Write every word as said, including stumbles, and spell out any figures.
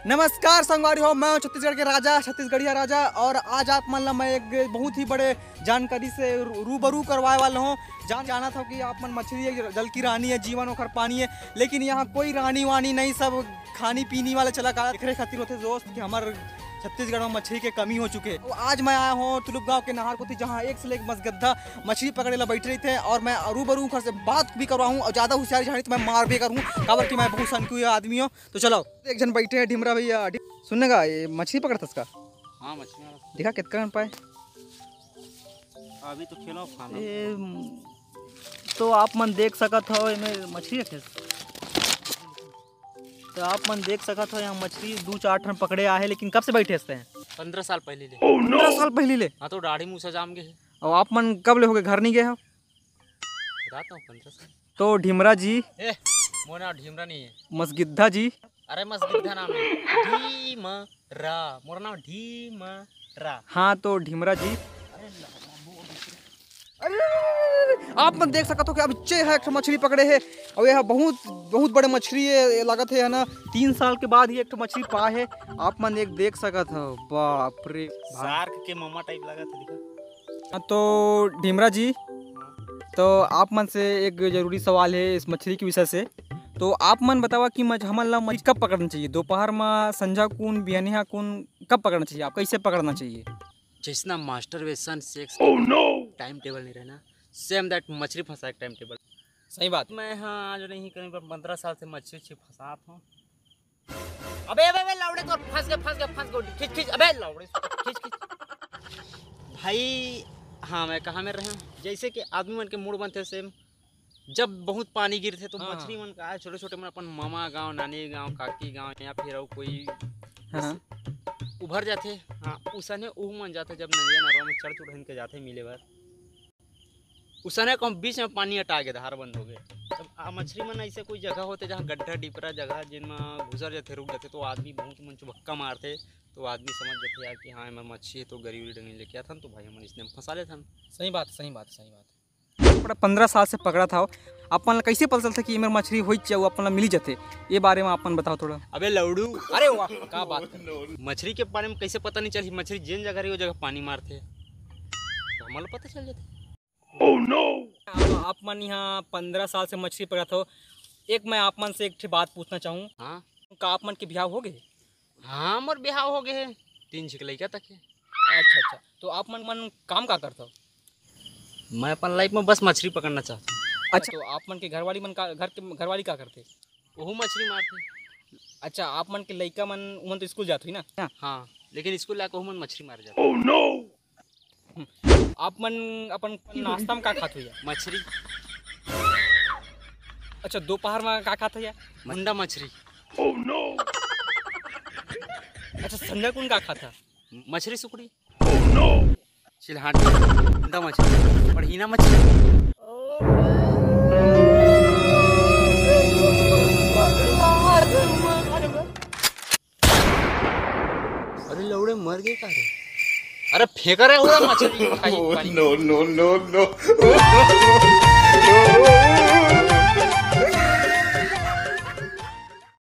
नमस्कार संगवारी हो, मैं छत्तीसगढ़ के राजा छत्तीसगढ़िया राजा और आज आप मान ला मैं एक बहुत ही बड़े जानकारी से रूबरू करवाए वाला हूँ। जान जाना था कि आप मन मछली है, जल की रानी है, जीवन ओखर पानी है, लेकिन यहाँ कोई रानी वानी नहीं, सब खानी पीनी वाले चला का देखे खातिर होते दोस्त कि हमारे छत्तीसगढ़ में मछली के कमी हो चुके। तो आज मैं आया हूँ तुलुप गांव के नहर कोती, जहाँ एक से एक मसगद्दा मछली पकड़े ला बैठ रहे थे और मैं रूबरू घर से बात भी करवाऊँ और ज़्यादा होशियारी झाड़ी तो मैं मार भी करूँ, काबर कि मैं बहुत सनकी आदमी हूँ। तो चलो एक जन बैठे हैं ढिमरा भैया, सुननेगा ये मछली पकड़ता इसका। हाँ मछली देखा कितना पाए अभी तो खेलो खाना ए, तो आप मन देख सकत हो इसमें मछली रखे, तो आप मन देख सकत हो यहाँ मछली दो चार टन पकड़े आए हैं, लेकिन कब से बैठे हंसते हैं? पंद्रह साल पहले ले। पंद्रह साल पहले ले। हाँ तो दाढ़ी मुँह से जाम गए। और आप मन कब ले हो गए, घर नहीं गए हो? बताता हूँ पंद्रह साल। तो ढिमरा जी, ए मोना ढीमरा नहीं है, मसगिद्धा जी, अरे मसगिद्धा नाम है, ढीमरा, मोरा नाम ढीमरा। हाँ तो ढिमरा जी, आप मन देख सकते हो कि अब चे है एक मछली पकड़े है और यह बहुत बहुत बड़े मछली है, लागत है ना तीन साल के बाद ही एक मछली पाए है। आप मन एक देख सकते हो, बाप रे शार्क के मामा टाइप लगा था, दिखा। तो ढिमरा जी, तो आप मन से एक जरूरी सवाल है इस मछली के विषय से। तो आप मन बतावा कि हमन ला मछली कब पकड़ना चाहिए, दोपहर में, संझा कून, बिहानिया कून, कब पकड़ना चाहिए, आप कैसे पकड़ना चाहिए? जिसना मास्टरबेशन सेक्स टाइम टेबल नहीं रहना, सेम दैट मछली फंसा एक टाइम टेबल। सही बात। मैं हाँ जो नहीं कहीं पर पंद्रह साल से मछली उछली फंसा हूँ। अबे अबे अबे लाउड़े तो फंस गए फंस गए फंस गए खींच खींच, अबे लाउड़े खींच खींच भाई। हाँ मैं कहाँ में रहा, जैसे कि आदमी मन के मूड बनते सेम, जब बहुत पानी गिरते तो हाँ। मछली मन का छोटे छोटे मन अपन मामा गांव, नानी गांव, काकी गांव या फिर कोई हाँ। उभर जाते। हाँ उसने ऊह मन जाते, जब नदिया नरवा में चढ़ चढ़ के जाते मिले भर उसने को बीच में पानी हटा गया, धार बंद हो गए। तब मछली मन ऐसे कोई जगह होते जहाँ गड्ढा डिपरा जगह जिनमें घुसर जाते, रुक जाते, तो आदमी बहुत मन चुबक्का मारते, तो आदमी समझ जाते यार कि हाँ मैं मच्छी है तो गरीबी डंगी लेके आता तो भाई हम इसने फंसा लेते। सही बात सही बात सही बात। पंद्रह साल से पकड़ा था, अपन कैसे पता चलता कि मेरी मछली हो चाहिए अपन मिली जाते, ये बारे में अपन बताओ थोड़ा। अबे लौड़ू, अरे वाह क्या बात कर, मछली के बारे में कैसे पता नहीं चली, मछली जिन जगह रही वो जगह पानी मारते तो हमारा पता चल जाता। Oh no! आप मन यहाँ पंद्रह साल से मछली पकड़ा था, एक मैं आप मन से एक बात पूछना चाहूँ। हाँ का आप मन के ब्याह हो गए? हाँ मोर ब्याह हो गए हैं, तीन छिक लड़का तक है। अच्छा अच्छा, तो आप मन मन काम का करता हो? मैं अपन लाइफ में बस मछली पकड़ना चाहता हूँ। अच्छा, तो आप मन के घरवाली मन का घर के घरवाली का करते? वो मछली मारते। अच्छा, आप मन के लड़का मन उमन तो स्कूल जाते ही ना? हाँ लेकिन स्कूल लाके वो मन मछली मार जाते। oh, no! आप मन अपन नाश्ता में का खाते हो? मछली। अच्छा, दोपहर में का खाते हो? मुंडा मछली। oh, no! अच्छा, संजय कौन का खाता? मछली सुकड़ी। oh, no! चिल्हाटी, मुंडा मछली, बढ़ीना मछली। अरे लौड़े मर गए का रे? अरे फेंक रहे हो मछली। No no no no